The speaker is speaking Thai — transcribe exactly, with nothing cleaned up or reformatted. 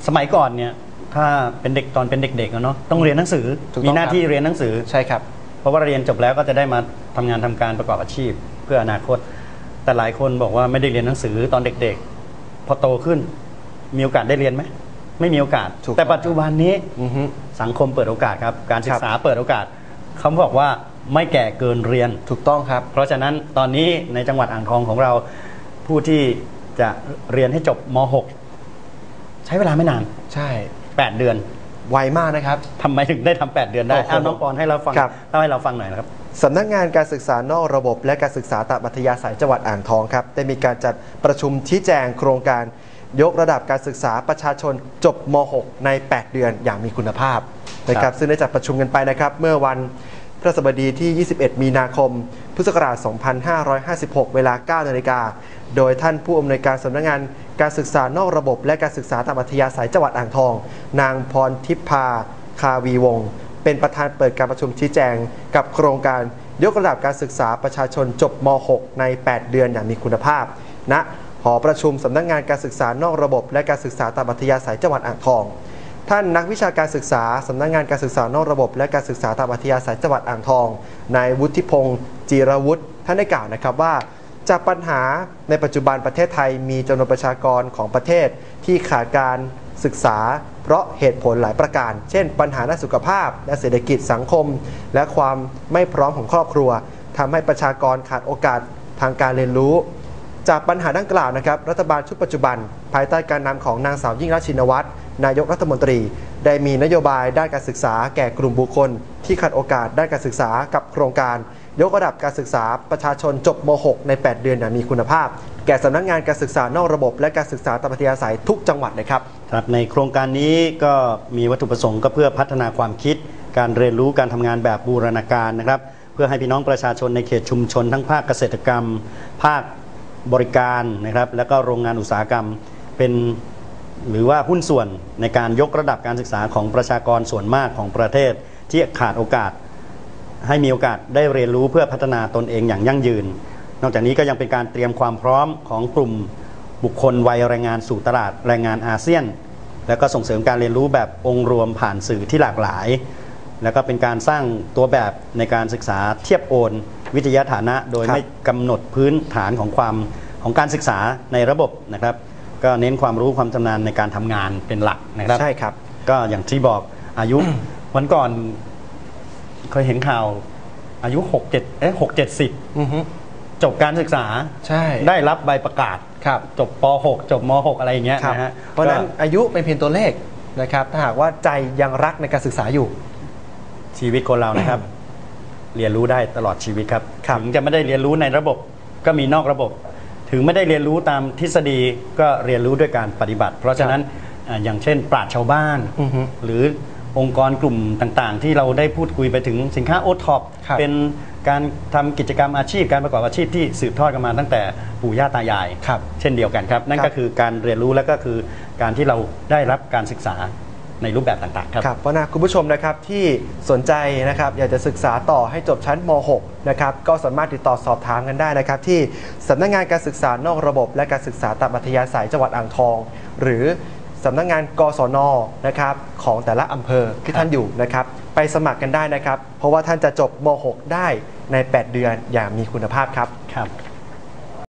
สมัยก่อนเนี่ยถ้าเป็นเด็กตอนเป็นเด็กๆเนาะต้องเรียนหนังสือมีหน้าที่เรียนหนังสือใช่ครับเพราะว่าเรียนจบแล้วก็จะได้มาทำงานทำการประกอบอาชีพเพื่ออนาคตแต่หลายคนบอกว่าไม่ได้เรียนหนังสือตอนเด็กๆพอโตขึ้นมีโอกาสได้เรียนไหมไม่มีโอกาสแต่ปัจจุบันนี้สังคมเปิดโอกาสครับการศึกษาเปิดโอกาสเขาบอกว่าไม่แก่เกินเรียนถูกต้องครับเพราะฉะนั้นตอนนี้ในจังหวัดอ่างทองของเราผู้ที่จะเรียนให้จบม หก ใช้เวลาไม่นานใช่แปดเดือนไวมากนะครับทำไมถึงได้ทำแปดเดือนได้อ้าวน้องปอนให้เราฟังเล่าให้เราฟังหน่อยนะครับสำนักงานการศึกษานอกระบบและการศึกษาตามอัธยาศัยจังหวัดอ่างทองครับได้มีการจัดประชุมชี้แจงโครงการยกระดับการศึกษาประชาชนจบม หก ในแปดเดือนอย่างมีคุณภาพนะครับซึ่งได้จัดประชุมกันไปนะครับเมื่อวันพฤหัสบดีที่ยี่สิบเอ็ดมีนาคมพุทธศักราชสองพันห้าร้อยห้าสิบหกเวลา เก้านาฬิกาโดยท่านผู้อำนวยการสำนักงานการศึกษานอกระบบและการศึกษาตามอัธยาศัยจังหวัดอ่างทองนางพรทิพพาคาวีวงศ์เป็นประธานเปิดการประชุมชี้แจงกับโครงการยกระดับการศึกษาประชาชนจบม หก ในแปดเดือนอย่างมีคุณภาพณหอประชุมสำนักงานการศึกษานอกระบบและการศึกษาตามอัธยาศัยจังหวัดอ่างทองท่านนักวิชาการศึกษาสำนักงานการศึกษานอกระบบและการศึกษาตามอัธยาศัยจังหวัดอ่างทองนายวุฒิพงศ์จีรวุฒิท่านได้กล่าวนะครับว่าจากปัญหาในปัจจุบันประเทศไทยมีจำนวนประชากรของประเทศที่ขาดการศึกษาเพราะเหตุผลหลายประการเช่นปัญหาด้านสุขภาพและเศรษฐกิจสังคมและความไม่พร้อมของครอบครัวทำให้ประชากรขาดโอกาสทางการเรียนรู้จากปัญหาดังกล่าวนะครับรัฐบาลชุดปัจจุบันภายใต้การนำของนางสาวยิ่งรักษณ์ชินวัตรนายกรัฐมนตรีได้มีนโยบายด้านการศึกษาแก่กลุ่มบุคคลที่ขาดโอกาสด้านการศึกษากับโครงการยกระดับการศึกษาประชาชนจบม หก ในแปดเดือนอย่างมีคุณภาพแก่สำนักงานการศึกษานอกระบบและการศึกษาตามอัธยาศัยทุกจังหวัดนะครับครับในโครงการนี้ก็มีวัตถุประสงค์ก็เพื่อพัฒนาความคิดการเรียนรู้การทำงานแบบบูรณาการนะครับเพื่อให้พี่น้องประชาชนในเขตชุมชนทั้งภาคเกษตรกรรมภาคบริการนะครับแล้วก็โรงงานอุตสาหกรรมเป็นหรือว่าหุ้นส่วนในการยกระดับการศึกษาของประชากรส่วนมากของประเทศที่ขาดโอกาสให้มีโอกาสได้เรียนรู้เพื่อพัฒนาตนเองอย่างยั่งยืนนอกจากนี้ก็ยังเป็นการเตรียมความพร้อมของกลุ่มบุคคลวัยแรงงานสู่ตลาดแรงงานอาเซียนแล้วก็ส่งเสริมการเรียนรู้แบบองค์รวมผ่านสื่อที่หลากหลายแล้วก็เป็นการสร้างตัวแบบในการศึกษาเทียบโอนวิทยาฐานะโดยไม่กำหนดพื้นฐานของความของการศึกษาในระบบนะครับก็เน้นความรู้ความชำนาญในการทำงานเป็นหลักนะครับใช่ครับก็อย่างที่บอกอายุ วันก่อนเคยเห็นข่าวอายุหกเจ็ดเอ๊ะหกเจ็ดสิบจบการศึกษาใช่ได้รับใบประกาศครับจบป หก จบม หก อะไรอย่างเงี้ยนะฮะเพราะฉะนั้นอายุเป็นเพียงตัวเลขนะครับถ้าหากว่าใจยังรักในการศึกษาอยู่ชีวิตคนเรานะครับ เรียนรู้ได้ตลอดชีวิตครับถึงจะไม่ได้เรียนรู้ในระบบก็มีนอกระบบถึงไม่ได้เรียนรู้ตามทฤษฎีก็เรียนรู้ด้วยการปฏิบัติเพราะฉะนั้นอย่างเช่นปราชญ์ชาวบ้านหรือองค์กรกลุ่มต่างๆที่เราได้พูดคุยไปถึงสินค้าโอท็อปเป็นการทำกิจกรรมอาชีพการประกอบอาชีพที่สืบทอดกันมาตั้งแต่ปู่ย่าตายายเช่นเดียวกันครับนั่นก็คือการเรียนรู้และก็คือการที่เราได้รับการศึกษาในรูปแบบต่างๆครับครับเพราะนะคุณผู้ชมนะครับที่สนใจนะครับอยากจะศึกษาต่อให้จบชั้นม หก นะครับก็สามารถติดต่อสอบถามกันได้นะครับที่สำนักงานการศึกษานอกระบบและการศึกษาตามอัธยาศัยจังหวัดอ่างทองหรือสำนักงานกศน.นะครับของแต่ละอำเภอที่ท่านอยู่นะครับไปสมัครกันได้นะครับเพราะว่าท่านจะจบม หก ได้ในแปดเดือนอย่างมีคุณภาพครับครับ